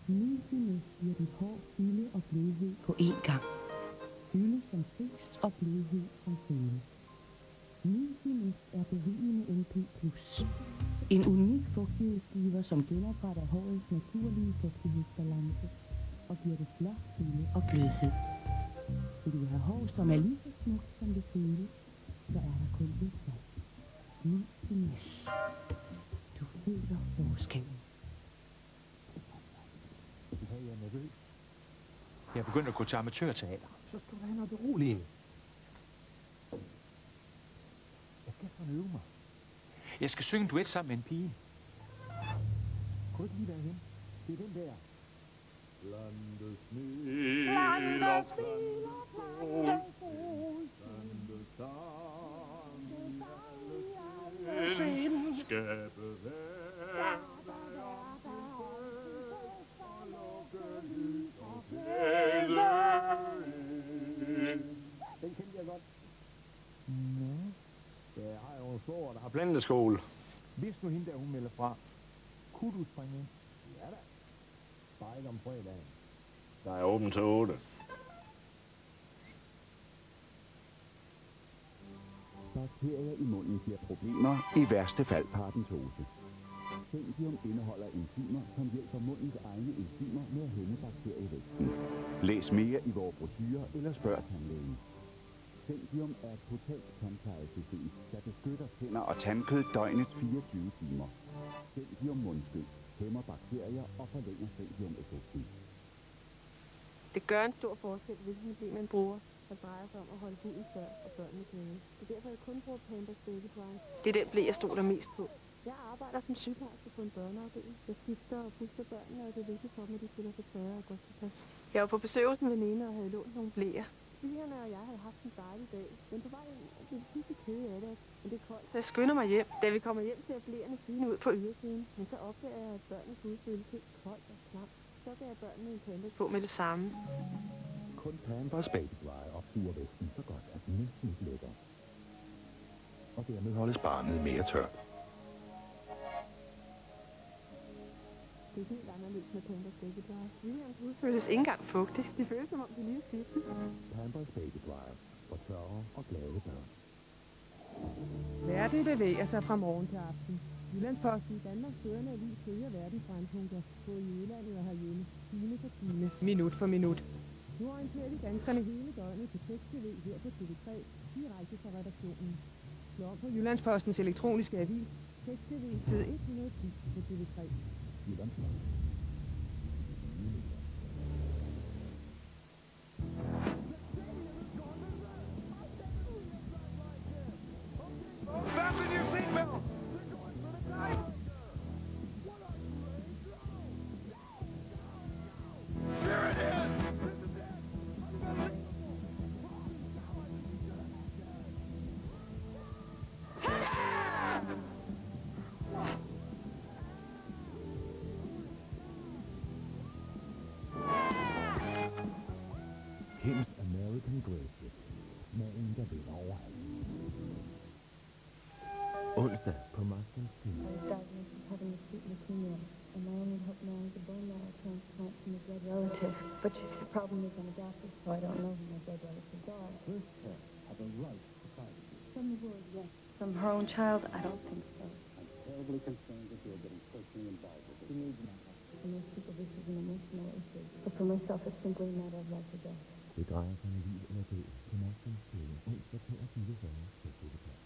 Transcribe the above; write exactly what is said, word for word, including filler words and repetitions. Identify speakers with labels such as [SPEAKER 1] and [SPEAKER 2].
[SPEAKER 1] Nydelig giver dit hår fylde og blødhed på én gang. Fylde som sex og blødhed som føle. Nydelig er berigende N P plus. En unik fugtighedsgiver, som genopretter hårets naturlige fugtighedsbalance og giver det flot fylde og blødhed. Vil du have hår, som er lige så smukt som det føles, så er der kun et valg. Nydelig. Du føler forskellen.
[SPEAKER 2] Ja, jeg er nervøs. Jeg er begyndt at gå til amatørteater. Så skal du have noget beroligende. Jeg skal sådan øve mig. Jeg skal synge en duet sammen med en pige. Kunne du ikke lige være henne? Det er den der. Blandet smil, blandet smil og blandet brus, blandet sang i alle sind, skabe verden og lukke lys og glæde ind. Den kendte jeg godt. Nå? Ja, jeg har jo en svoger, der har planteskole. Hvis nu hende der, hun melder fra, kunne du springe ind? Ja da. Bare ikke om fredagen. Der er åbent til otte.
[SPEAKER 3] Bakterier i munden giver problemer, i værste fald paradentose. Zendium indeholder enzymer, som hjælper mundens egne enzymer med at hæmme bakterievæksten. Læs mere i vores brochurer eller spørg tandlægen. Zendium er et potent tandplejesystem, der beskytter tænder og tandkød døgnets fireogtyve timer. Zendium mundskyld hæmmer bakterier og forlænger Zendium-effekten.
[SPEAKER 4] Det gør en stor forskel, hvilken idé man bruger, der drejer sig om at holde huden tør og børnene glade. Det er derfor, jeg kun bruger Pampers Baby Dry. Det er den blæ, jeg stoler mest på. Jeg arbejder som sygeplejerske på en børneafdeling. Jeg skifter og puster børnene, og det er vigtigt for dem, at de føler sig tørre og godt tilpas. Jeg var på besøg hos en veninde og havde lånt nogle blæer. Pigerne og jeg havde haft en dejlig dag, men på vej ind blev vi pludselig kede af det, men det er koldt. Så jeg skynder mig hjem. Da vi kommer hjem, ser blæerne fine ud på ydersiden, men så opdager jeg, at børnenes hud føles helt koldt og klam. Så gav jeg børnene en Pampers på med det samme.
[SPEAKER 3] Kun Pampers Baby Dry opsuger væsken så godt, at den næsten ikke lækker. Og dermed holdes barnet mere tørt.
[SPEAKER 4] Det er helt anderledes med Pampers Baby Dry. Williams hud føles ikke engang fugtig. Det føles som om det lige er skiftet.
[SPEAKER 3] Pampers Baby Dry for tørre og glade børn.
[SPEAKER 1] Verden bevæger sig fra morgen til aften. Jyllandsposten, Danmarks førende avis, følger verdensbrandpunkter både i udlandet og herhjemme. Time for time, minut for minut. Nu orienterer de danskerne hele døgnet på tekst-T V her på T V tre, direkte fra redaktionen. Slå om på Jyllandspostens elektroniske avis, tekst-T V, side et hundrede og ti på T V tre. Jyllandsposten.
[SPEAKER 2] Fasten your seatbelt! They're going for the tiebreaker! What are you ready to go? Here it is! This is it! Unbelievable!
[SPEAKER 3] Hens American Gracie. Smagen, der vinder overalt. Onsdag på Masters T V.
[SPEAKER 5] I was diagnosed with having acute leukemia, and my only hope now is a bone marrow transplant from a dead relative. But you see, the problem is I'm adopted, so I don't know who my dead relatives are.
[SPEAKER 3] First parents have a right to privacy.
[SPEAKER 5] From the word, yes. From her own child, I don't think so.
[SPEAKER 3] I'm terribly concerned that you're getting personally involved with it. She needs an answer.
[SPEAKER 5] For most people, this is an emotional issue. But for myself, it's simply a matter of life or death.
[SPEAKER 3] Det drejer sig om liv eller død på Masters T V. Onsdag toogtyve fyrre på T V tre.